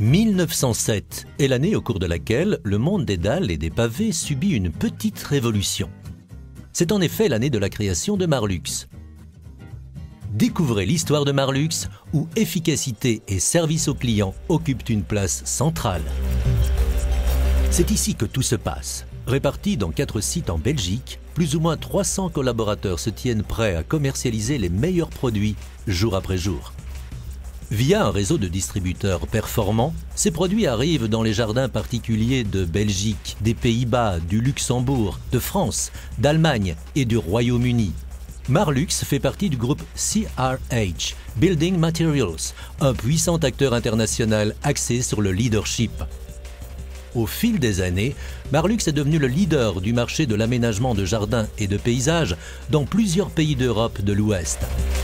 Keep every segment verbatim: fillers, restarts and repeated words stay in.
mille neuf cent sept est l'année au cours de laquelle le monde des dalles et des pavés subit une petite révolution. C'est en effet l'année de la création de Marlux. Découvrez l'histoire de Marlux, où efficacité et service aux clients occupent une place centrale. C'est ici que tout se passe. Répartis dans quatre sites en Belgique, plus ou moins trois cents collaborateurs se tiennent prêts à commercialiser les meilleurs produits jour après jour. Via un réseau de distributeurs performants, ces produits arrivent dans les jardins particuliers de Belgique, des Pays-Bas, du Luxembourg, de France, d'Allemagne et du Royaume-Uni. Marlux fait partie du groupe C R H, Building Materials, un puissant acteur international axé sur le leadership. Au fil des années, Marlux est devenu le leader du marché de l'aménagement de jardins et de paysages dans plusieurs pays d'Europe de l'Ouest.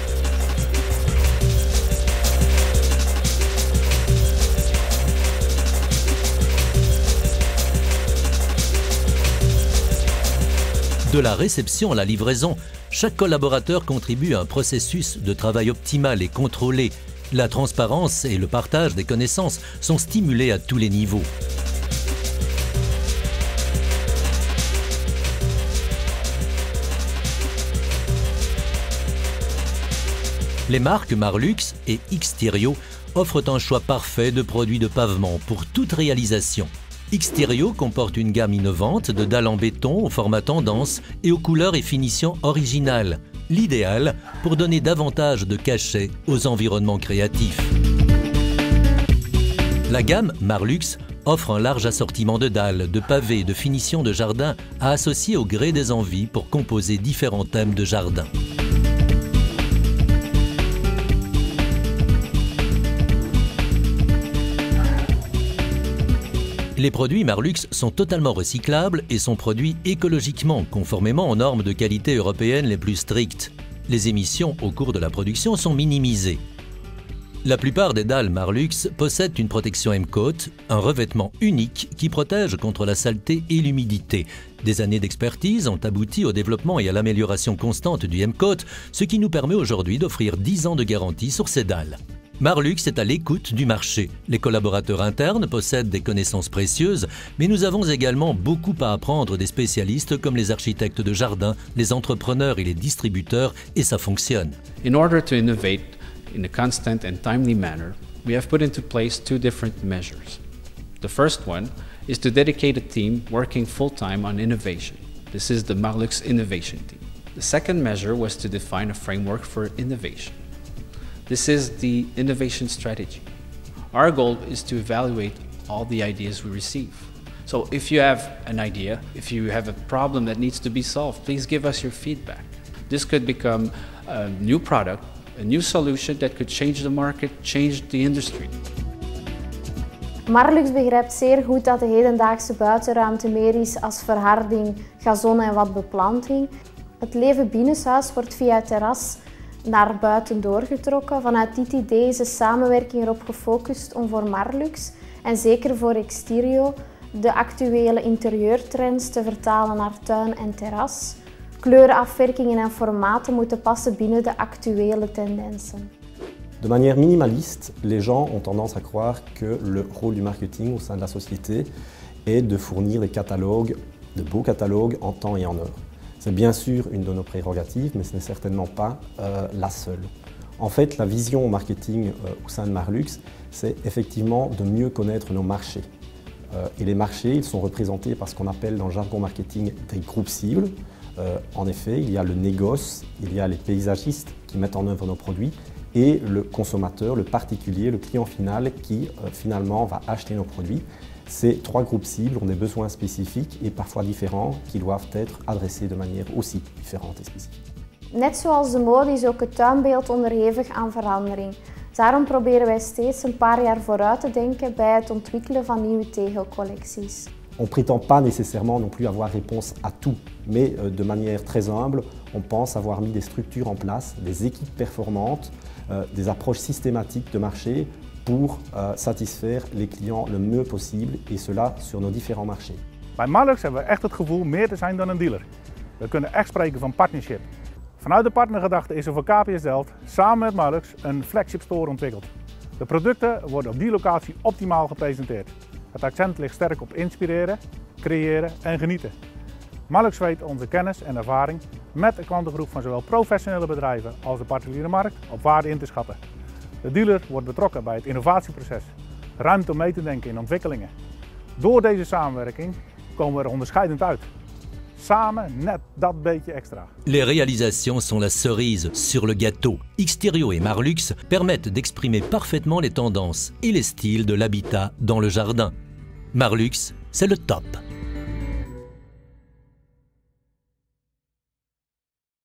De la réception à la livraison, chaque collaborateur contribue à un processus de travail optimal et contrôlé. La transparence et le partage des connaissances sont stimulés à tous les niveaux. Les marques Marlux et Xterio offrent un choix parfait de produits de pavement pour toute réalisation. Xterio comporte une gamme innovante de dalles en béton au format tendance et aux couleurs et finitions originales, l'idéal pour donner davantage de cachet aux environnements créatifs. La gamme Marlux offre un large assortiment de dalles, de pavés, de finitions de jardin à associer au gré des envies pour composer différents thèmes de jardin. Les produits Marlux sont totalement recyclables et sont produits écologiquement, conformément aux normes de qualité européennes les plus strictes. Les émissions au cours de la production sont minimisées. La plupart des dalles Marlux possèdent une protection M-Coat, un revêtement unique qui protège contre la saleté et l'humidité. Des années d'expertise ont abouti au développement et à l'amélioration constante du M-Coat, ce qui nous permet aujourd'hui d'offrir dix ans de garantie sur ces dalles. Marlux est à l'écoute du marché. Les collaborateurs internes possèdent des connaissances précieuses, mais nous avons également beaucoup à apprendre des spécialistes comme les architectes de jardin, les entrepreneurs et les distributeurs, et ça fonctionne. In order to innovate in a constant and timely manner, we have put into place two different measures. The first one is to dedicate a team working full-time on innovation. This is the Marlux Innovation Team. The second measure was to define a framework for innovation. This is the innovation strategy. Our goal is to evaluate all the ideas we receive. So if you have an idea, if you have a problem that needs to be solved, please give us your feedback. This could become a new product, a new solution that could change the market, change the industry. Marlux begrijpt zeer goed dat de hedendaagse buitenruimte meer is als verharding, gazon en wat beplanting. Het leven binnenshuis wordt via het terras naar buiten doorgetrokken. Vanuit dit idee is de samenwerking erop gefocust om voor Marlux en zeker voor Xterio de actuele interieurtrends te vertalen naar tuin en terras. Kleuren, afwerkingen en formaten moeten passen binnen de actuele tendensen. De manière minimaliste, les gens ont tendance à croire que le rôle du marketing au sein de la société est de fournir des catalogues, de beaux catalogues en temps et en heure. C'est bien sûr une de nos prérogatives, mais ce n'est certainement pas euh, la seule. En fait, la vision marketing euh, au sein de Marlux, c'est effectivement de mieux connaître nos marchés. Euh, et les marchés, ils sont représentés par ce qu'on appelle dans le jargon marketing des groupes cibles. Euh, en effet, il y a le négoce, il y a les paysagistes qui mettent en œuvre nos produits et le consommateur, le particulier, le client final qui euh, finalement va acheter nos produits. Ces trois groupes cibles ont des besoins spécifiques et parfois différents qui doivent être adressés de manière aussi différente et spécifique. Net zoals de mode is ook het tuinbeeld onderhevig aan verandering. Daarom proberen wij steeds een paar jaar vooruit te denken bij het ontwikkelen van nieuwe tegelcollecties. On ne prétend pas nécessairement non plus avoir réponse à tout, mais euh, de manière très humble, on pense avoir mis des structures en place, des équipes performantes, euh, des approches systématiques de marché pour uh, satisfaire les clients le mieux possible et cela sur nos différents marchés. Bij Marlux hebben we echt het gevoel meer te zijn dan een dealer. We kunnen echt spreken van partnership. Vanuit de partnergedachte is er voor K P S Delft samen met Marlux een flagship store ontwikkeld. De producten worden op die locatie optimaal gepresenteerd. Het accent ligt sterk op inspireren, creëren en genieten. Marlux weet onze kennis en ervaring met een klantengroep van zowel professionele bedrijven als de particuliere markt op waarde in te schatten. De dealer wordt betrokken bij het innovatieproces, ruimte om mee te denken in ontwikkelingen. Door deze samenwerking komen we er onderscheidend uit. Samen net dat beetje extra. Les réalisations sont la cerise sur le gâteau. Xterio et Marlux permettent d'exprimer parfaitement les tendances et les styles de l'habitat dans le jardin. Marlux, c'est le top.